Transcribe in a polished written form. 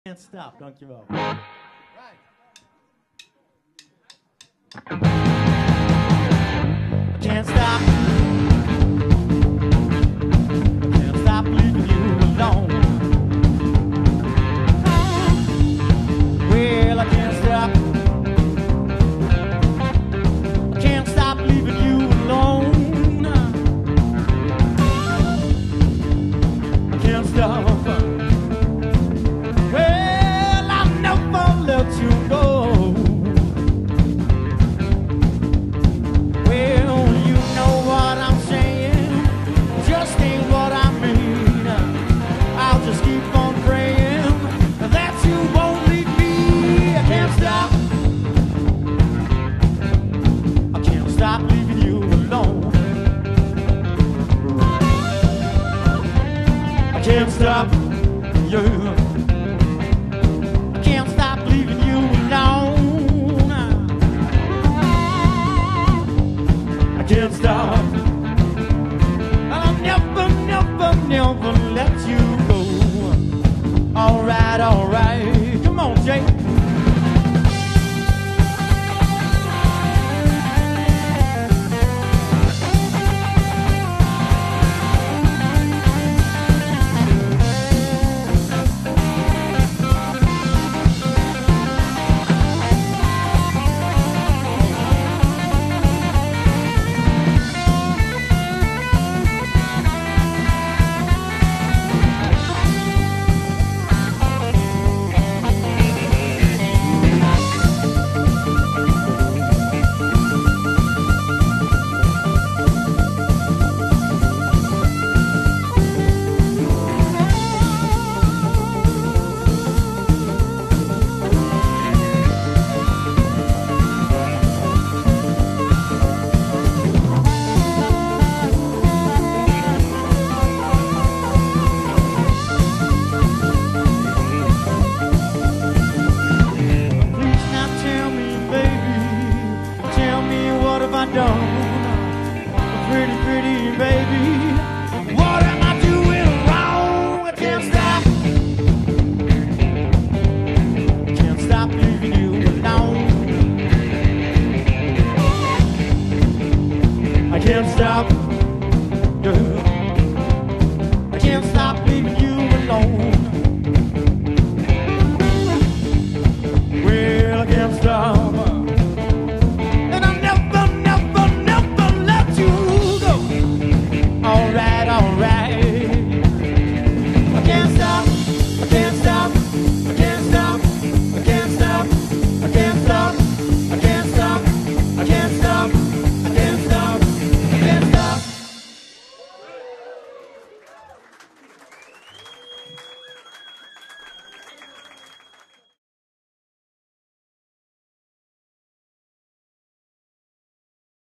Can't stop, don't give up. I can't stop. I can't stop leaving you alone. Well, I can't stop. I can't stop leaving you alone. I can't stop. You go. Well, you know what I'm saying, just ain't what I mean. I'll just keep on praying that you won't leave me. I can't stop. I can't stop leaving you alone. I can't stop you. Can't stop. I'll never, never, never let you go. All right, come on, Jake.